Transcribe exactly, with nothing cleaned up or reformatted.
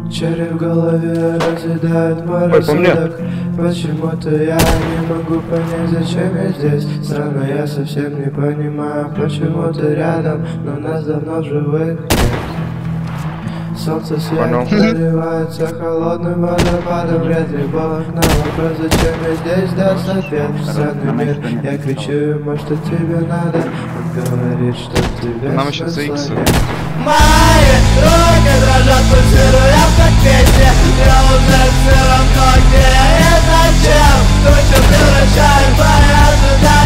Черри в голове разъедает мой рассудок. Почему-то я не могу понять, зачем я здесь. Странно, я совсем не понимаю, почему ты рядом, но нас давно живых нет. Солнце свет проливается холодным водопадом. Вряд ли Бог на вопрос, зачем я здесь, даст ответ. Странный мир, я кричу ему, что тебе надо. Он говорит, что тебе смысла нет. Мои руки дрожат, пульсируя в такете. Я уже все равно, где я и зачем. Тучу превращаю в твои ожидания.